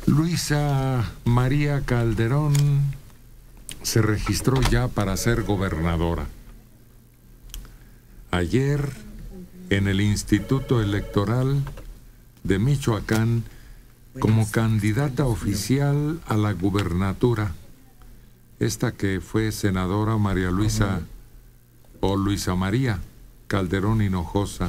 Luisa María Calderón se registró ya para ser gobernadora. Ayer, en el Instituto Electoral de Michoacán, como candidata oficial a la gubernatura, esta que fue senadora María Luisa o Luisa María Calderón Hinojosa.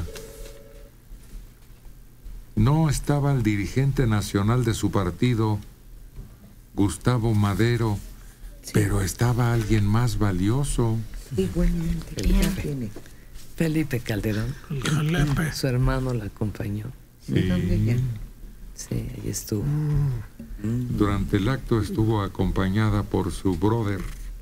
No estaba el dirigente nacional de su partido, Gustavo Madero, sí, pero estaba alguien más valioso. Igualmente. Felipe Calderón. Su hermano la acompañó. Sí. Sí, ahí estuvo. Durante el acto estuvo acompañada por su brother.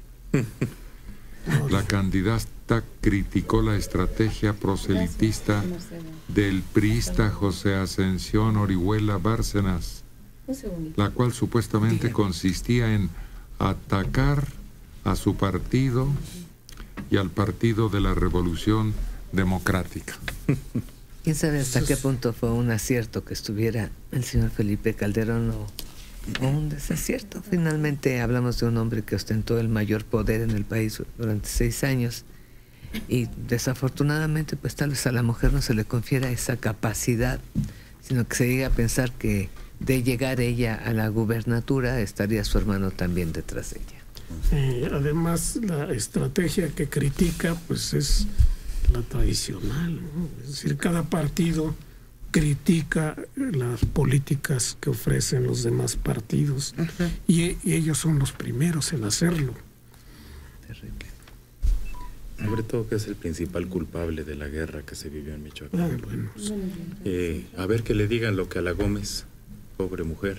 La candidata criticó la estrategia proselitista del priista José Ascensión Orihuela Bárcenas, la cual supuestamente consistía en atacar a su partido y al Partido de la Revolución Democrática. ¿Quién sabe hasta qué punto fue un acierto que estuviera el señor Felipe Calderón o un desacierto? Finalmente hablamos de un hombre que ostentó el mayor poder en el país durante 6 años y desafortunadamente pues tal vez a la mujer no se le confiera esa capacidad, sino que se llega a pensar que de llegar ella a la gubernatura estaría su hermano también detrás de ella. Además, la estrategia que critica pues es la tradicional, ¿no? Es decir, cada partido critica las políticas que ofrecen los demás partidos y ellos son los primeros en hacerlo. Terrible. Sobre todo que es el principal culpable de la guerra que se vivió en Michoacán. Bueno, a ver que le digan lo que a la Gómez, pobre mujer.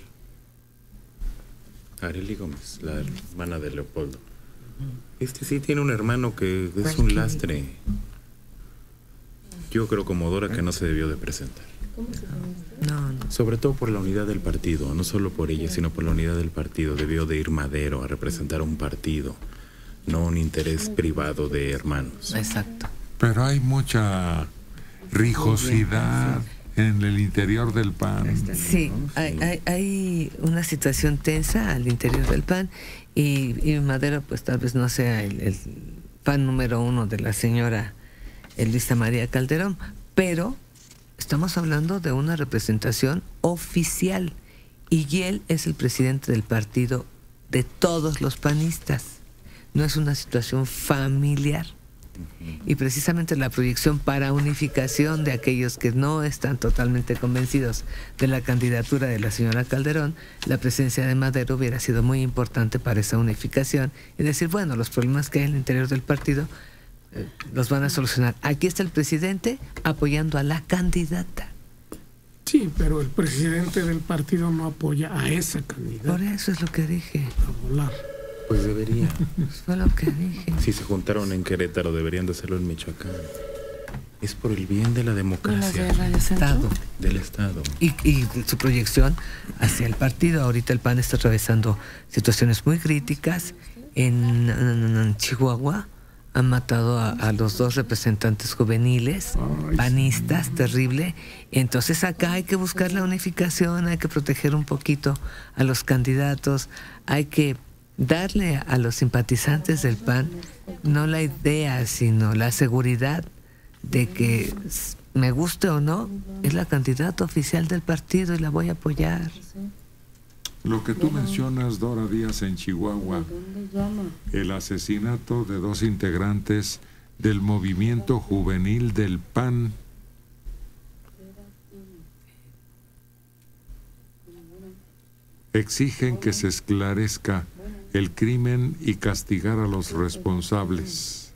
Arely Gómez, la hermana de Leopoldo. Sí tiene un hermano que es un lastre. Yo creo como Dora que no se debió de presentar. No. Sobre todo por la unidad del partido, no solo por ella, sino por la unidad del partido. Debió de ir Madero a representar un partido, no un interés privado de hermanos. Exacto. Pero hay mucha rijosidad en el interior del PAN. Sí, hay una situación tensa al interior del PAN y Madero pues tal vez no sea el fan número 1 de la señora Luisa María Calderón, pero estamos hablando de una representación oficial y él es el presidente del partido de todos los panistas. No es una situación familiar. Y precisamente la proyección para unificación de aquellos que no están totalmente convencidos de la candidatura de la señora Calderón, la presencia de Madero hubiera sido muy importante para esa unificación y decir, bueno, los problemas que hay en el interior del partido los van a solucionar. Aquí está el presidente apoyando a la candidata. Sí, pero el presidente del partido no apoya a esa candidata. Por eso es lo que dije. A volar. Pues debería. Fue lo que dije. Si se juntaron en Querétaro, deberían de hacerlo en Michoacán. Es por el bien de la democracia. Del Estado. Y su proyección hacia el partido. Ahorita el PAN está atravesando situaciones muy críticas. En Chihuahua han matado a los 2 representantes juveniles, panistas, terrible. Entonces acá hay que buscar la unificación, hay que proteger un poquito a los candidatos, hay que darle a los simpatizantes del PAN no la idea, sino la seguridad de que, me guste o no, es la candidata oficial del partido y la voy a apoyar. Lo que tú mencionas, Dora Díaz, en Chihuahua, el asesinato de 2 integrantes del movimiento juvenil del PAN. Exigen que se esclarezca el crimen y castigar a los responsables.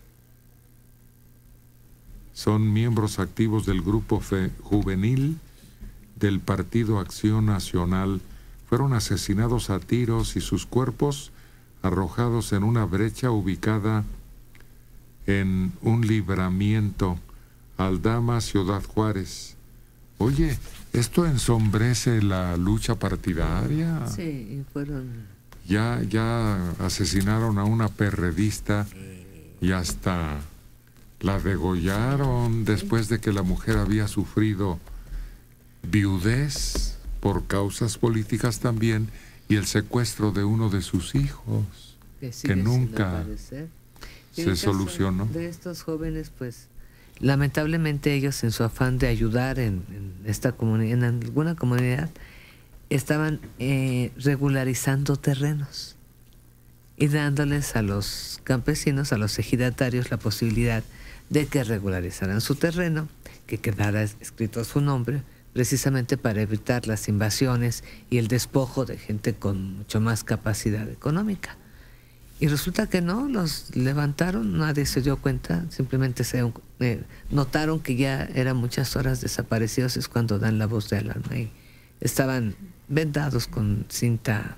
Son miembros activos del grupo juvenil del Partido Acción Nacional. Fueron asesinados a tiros y sus cuerpos arrojados en una brecha ubicada en un libramiento, Aldama, Ciudad Juárez. Oye, ¿esto ensombrece la lucha partidaria? Sí, fueron... Ya asesinaron a una perredista y hasta la degollaron después de que la mujer había sufrido viudez. por causas políticas también, y el secuestro de uno de sus hijos, que nunca se solucionó. De estos jóvenes, pues, lamentablemente ellos, en su afán de ayudar en esta comunidad, en alguna comunidad, estaban regularizando terrenos y dándoles a los campesinos, a los ejidatarios, la posibilidad de que regularizaran su terreno, que quedara escrito su nombre, precisamente para evitar las invasiones y el despojo de gente con mucho más capacidad económica. Y resulta que no, los levantaron, nadie se dio cuenta, simplemente notaron que ya eran muchas horas desaparecidos, es cuando dan la voz de alarma, y estaban vendados con cinta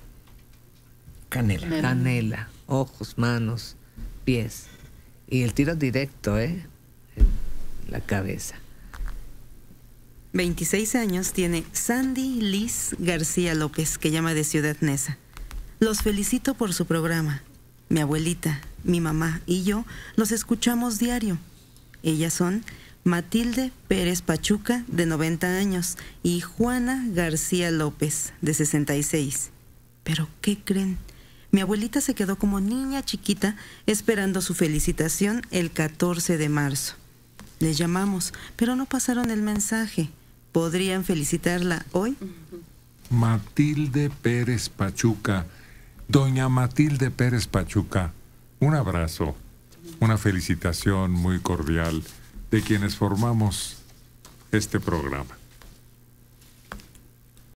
canela, ojos, manos, pies, y el tiro directo, en la cabeza. 26 años tiene Sandy Liz García López, que llama de Ciudad Neza. Los felicito por su programa. Mi abuelita, mi mamá y yo los escuchamos diario. Ellas son Matilde Pérez Pachuca, de 90 años, y Juana García López, de 66. Pero, ¿qué creen? Mi abuelita se quedó como niña chiquita esperando su felicitación el 14 de marzo. Les llamamos, pero no pasaron el mensaje. ¿Podrían felicitarla hoy? Matilde Pérez Pachuca. Doña Matilde Pérez Pachuca, un abrazo, una felicitación muy cordial de quienes formamos este programa.